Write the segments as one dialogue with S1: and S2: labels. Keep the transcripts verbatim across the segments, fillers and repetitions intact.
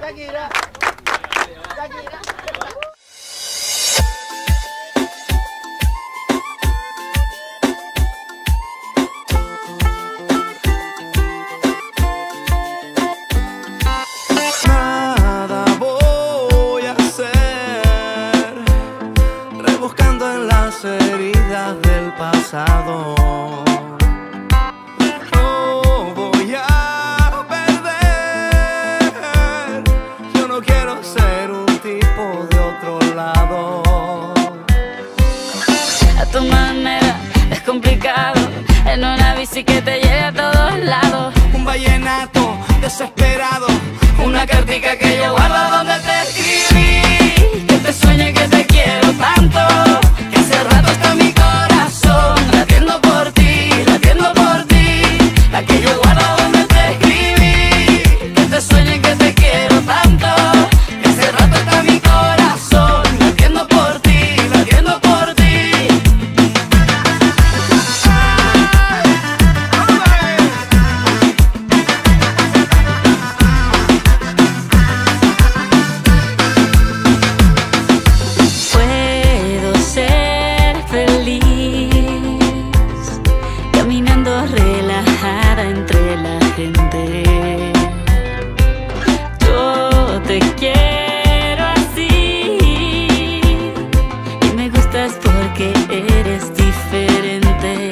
S1: Shakira. Shakira.
S2: Nada voy a hacer, rebuscando en las heridas del pasado. No voy a perder, yo no quiero ser un tipo de otro lado.
S3: A tu manera es complicado, en una bici que te lleve a todos lados.
S2: Un vallenato desesperado, una cartica que yo guardo donde te escribí.
S3: Que te sueño y que te quiero tanto,
S2: Que hace rato está mi corazón
S3: latiendo por ti, latiendo por ti.
S2: la que yo guardo donde te escribí.
S3: Que te sueño y que te quiero tanto,
S2: Que hace rato está mi corazón
S3: latiendo por ti, latiendo por ti. Puedo ser feliz caminando relajada entre la gente. Yo te quiero así y me gustas porque eres diferente.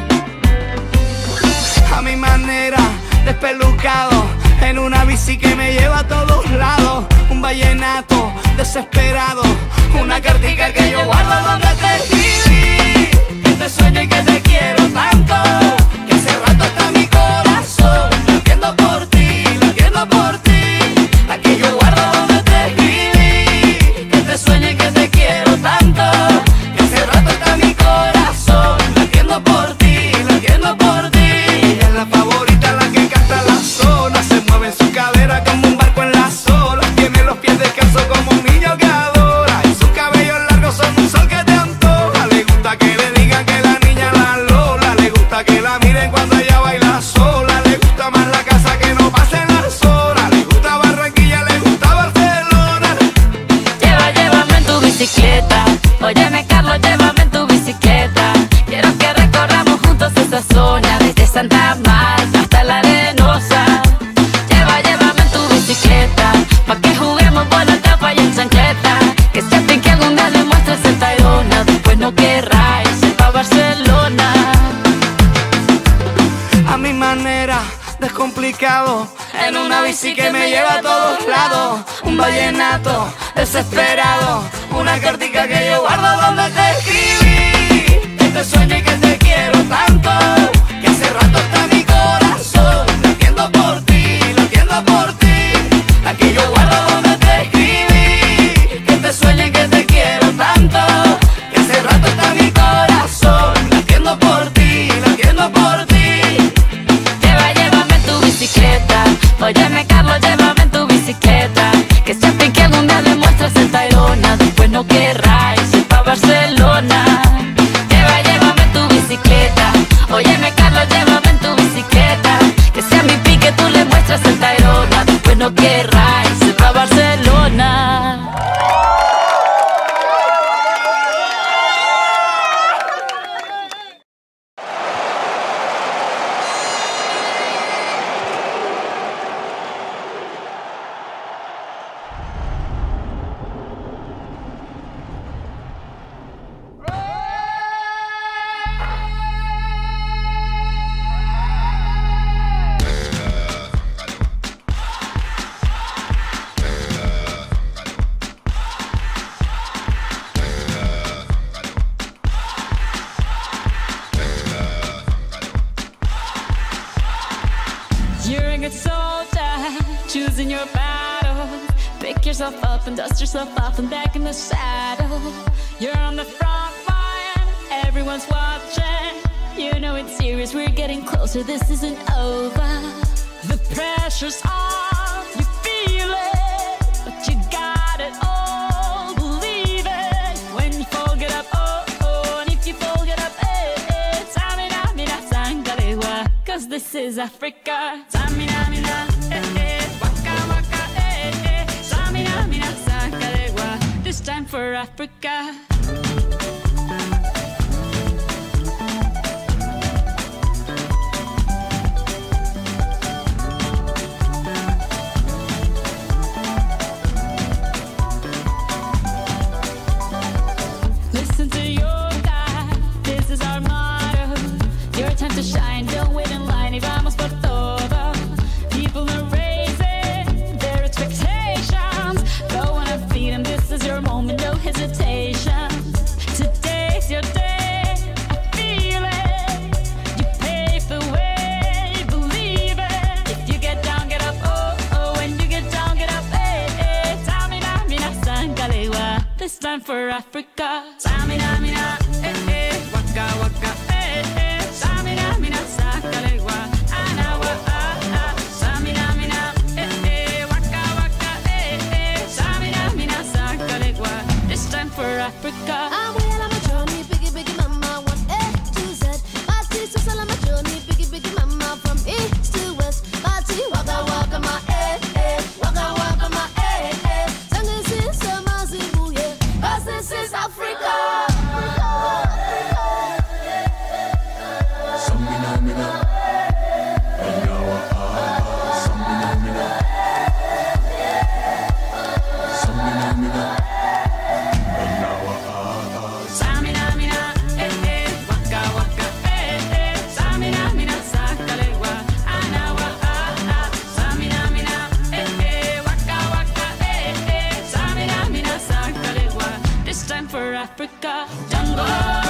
S2: A mi manera, despelucado, en una bici que me lleva a todos lados. Un vallenato desesperado, una cartica que yo guardo donde te escribí.
S3: Que te sueño y que te quiero tanto,
S2: Que hace rato está mi corazón
S3: latiendo por ti, latiendo por ti.
S2: la que yo guardo donde te escribí.
S3: Que te sueño y que te quiero tanto,
S2: Que hace rato está mi corazón
S3: latiendo por ti, latiendo por ti.
S2: Ella es la favorita, la que canta la zona. Se mueve en su cadera como un barco en las olas. Tiene los pies descalzos como un niño que adora. Y sus cabellos largos son un sol que te antoja. Le gusta que le digan que la niña la Lola. Le gusta que la miren cuando ella baila sola. Le gusta más la casa que no pasen las horas. Le gusta Barranquilla, le gusta Barcelona.
S3: Lleva, llévame en tu bicicleta. Óyeme, Carlos, llévame en tu bicicleta. Quiero que recorramos juntos esa zona, desde Santa Marta hasta la Arenosa. Lleva, llévame en tu bicicleta, pa' que juguemos bola, tapa y en chancleta. Que se fin que algún día le muestres el Tayrona, después no querrá irse pa' Barcelona.
S2: A mi manera, descomplicado, en una bici que me lleva a todos lados. Un vallenato desesperado, una cartica que yo guardo donde te escribí.
S3: Que te sueño y que te quiero tanto,
S2: Que hace rato está mi corazón
S3: latiendo por ti, latiendo por ti.
S2: la que yo guardo donde te escribí.
S3: Que te sueño y que te quiero tanto,
S2: Que hace rato está mi corazón
S3: latiendo por ti, latiendo por ti. Lleva, llévame en tu bicicleta. Óyeme, Carlos, llévame en tu bicicleta. Que se fin que algún día le muestres el Tayrona, después no querrá irse pa' Barcelona. Lleva, llévame en tu bicicleta. Óyeme, Carlos, llévame en tu bicicleta. Que sea mi pique, tú le muestras el Tayrona, después no querrá irse pa' Barcelona. You're a good soldier, choosing your battle. Pick yourself up and dust yourself off and back in the saddle. You're on the front line, everyone's watching. You know it's serious, we're getting closer, this isn't over. The pressure's on, you feel it, but you got it all, believe it. When you fall, get up, oh, oh, and if you fall, get up, eh, eh. Tamina, mina, sangalewa, cause this is Africa. Tamina, mina, eh, eh, waka, waka, eh, eh. for Africa. Listen to your God, this is our motto. Your time to shine, don't wait in line y vamos por todo. People are raising their expectations. Go on and feed them, this is your moment, no hesitation. Today's your day, I feel it. You pave the way, believe it. If you get down, get up, oh, oh. When you get down, get up, eh, eh. Tamina, mina, sangalewa. This time for Africa. Tamina, mina, eh, eh. Waka, waka, eh, eh. Tamina, mina, sangalewa. Anawa, ah, ah. Tamina, mina, eh, eh. Waka, waka, eh, eh. Tamina, mina, sangalewa. This time for Africa.
S1: I'm well on my journey, biggie, biggie mama, one A to Z. Party, so on my journey, biggie, biggie mama, from east to west. Party, waka, waka, my eh, eh. Waka, waka, my eh, eh. Sangin' sin, sama, zibu, yeah. 'Cause this is Africa.
S2: Samina mina, anawa ah, samina mina, samina mina, anawa ah.
S3: Samina, mina, eh, eh. Waka, waka, eh, eh. Samina, mina, sangalewa. Anawa, ah, ah. Samina, mina, eh, eh. Waka, waka, eh, eh. Samina, mina, sangalewa. This time for Africa. Jungle.